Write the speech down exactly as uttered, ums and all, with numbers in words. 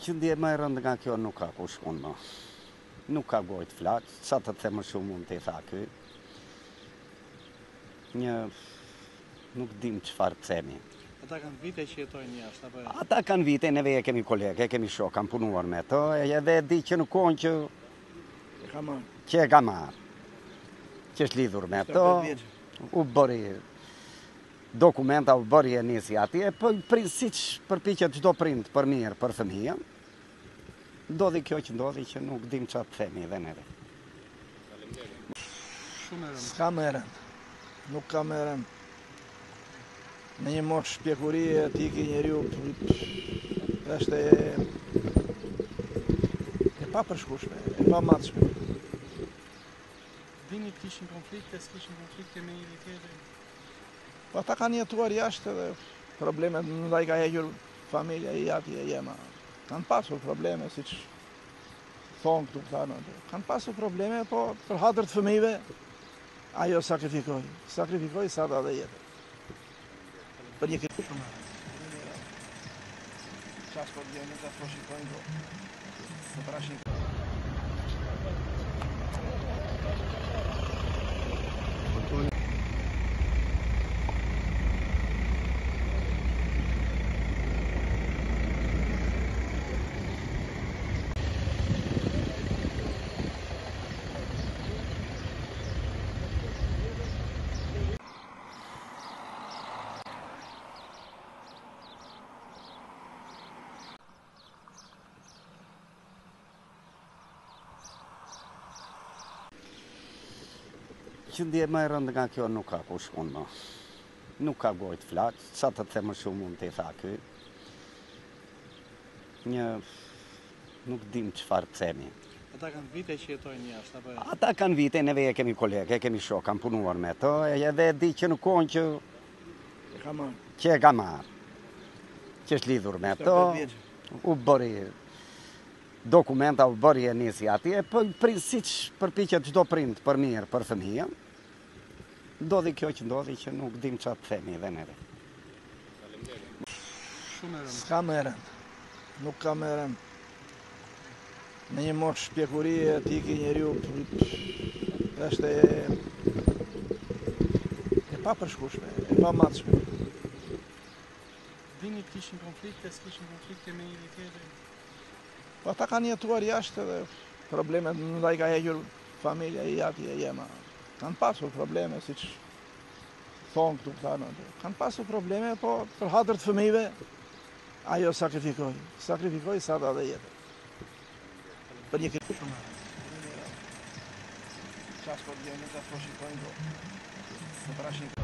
që ndje më e rëndë nga kjo nuk ka kush unë më. Nuk ka gojë të flakë, sa të të më shumë unë të i tha ky. Një, nuk dim çfarë të themi. Ata kanë vite që jetojnë jashtë, apo? Ata kanë vite, neve e kemi kolege, kemi shok, kam punuar me to, edhe di që në kohën që E ka marrë. që e ka marrë, që është lidhur me to, u bëri dokumenta, u bëri e nisi atje, po si që përpiqet çdo prind për mirë, për fëmijën, ndodhi kjo që ndodhi që nuk dim çfarë të themi edhe neve. Shumë e rëndë. S'ka më rëndë, nuk ka më rëndë. Në një moshë shpjekurie ti ki njeriu është e, e pa përshkushme, e pa matshme. Dini të kishin konflikte, s'kishin konflikte me njëri tjetrin? Po ata kanë jetuar jashtë edhe problemet ndaj ka hequr familja i atje jema. Kanë pasur probleme, siç thonë këtu këta. Kanë pasur probleme, po për hatër të fëmijëve ajo sakrifikoi. Sakrifikoi sa ta dhe jetë. Për një këtë shumë. Qasë për djeni, qasë për shikojnë do. Së pra shikojnë. Që ndje më e rëndë nga kjo nuk ka kush unë më. Nuk ka gojë të flakë, sa të të më shumë unë të i tha ky. Një, nuk dim çfarë të themi. Ata kanë vite që jetojnë jashtë, apo? Ata kanë vite, neve e kemi kolege, kemi shok, kam punuar me to, edhe di që në kohën që E ka marrë. që e ka marrë, që është lidhur me to, u bëri dokumenta, u bëri e nisi atje, po si që përpiqet çdo prind për mirë, për fëmijën, ndodhi kjo që ndodhi që nuk dim çfarë të themi edhe neve. Shumë e rëndë. S'ka më rëndë, nuk ka më rëndë. Në një moshë shpjekurie ti ki njeriu është e, e pa përshkushme, e pa matshme. Dini të kishin konflikte, s'kishin konflikte me njëri tjetrin? Po ata kanë jetuar jashtë edhe problemet ndaj ka hequr familja i atje jema. Kanë pasur probleme, siç thonë këtu këta. Kanë pasur probleme, po për hatër të fëmijëve ajo sakrifikoi. Sakrifikoi sa ta dhe jetë. Për një këtë shumë. Qasë për djeni, qasë për shikojnë do. Së pra shikojnë.